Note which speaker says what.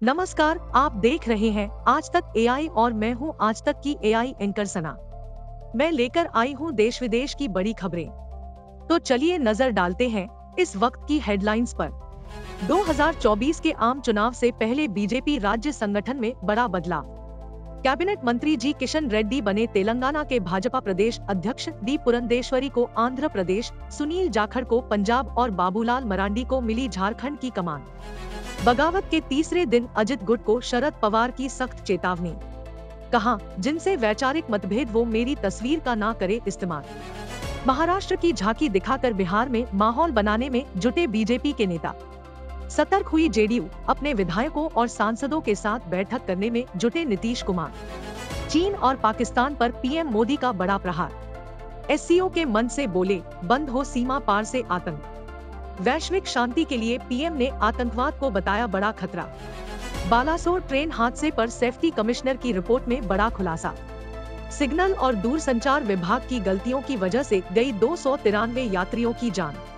Speaker 1: नमस्कार, आप देख रहे हैं आज तक एआई और मैं हूं आज तक की एआई एंकर सना। मैं लेकर आई हूं देश विदेश की बड़ी खबरें। तो चलिए नजर डालते हैं इस वक्त की हेडलाइंस पर। 2024 के आम चुनाव से पहले बीजेपी राज्य संगठन में बड़ा बदलाव। कैबिनेट मंत्री जी किशन रेड्डी बने तेलंगाना के भाजपा प्रदेश अध्यक्ष, डी पुरंदेश्वरी को आंध्र प्रदेश, सुनील जाखड़ को पंजाब और बाबूलाल मरांडी को मिली झारखंड की कमान। बगावत के तीसरे दिन अजित गुट को शरद पवार की सख्त चेतावनी। कहा, जिनसे वैचारिक मतभेद वो मेरी तस्वीर का ना करे इस्तेमाल। महाराष्ट्र की झांकी दिखाकर बिहार में माहौल बनाने में जुटे बीजेपी के नेता। सतर्क हुई जेडीयू, अपने विधायकों और सांसदों के साथ बैठक करने में जुटे नीतीश कुमार। चीन और पाकिस्तान पर पीएम मोदी का बड़ा प्रहार। एससीओ के मन से बोले, बंद हो सीमा पार से आतंक। वैश्विक शांति के लिए पीएम ने आतंकवाद को बताया बड़ा खतरा। बालासोर ट्रेन हादसे पर सेफ्टी कमिश्नर की रिपोर्ट में बड़ा खुलासा। सिग्नल और दूरसंचार विभाग की गलतियों की वजह से गई 293 यात्रियों की जान।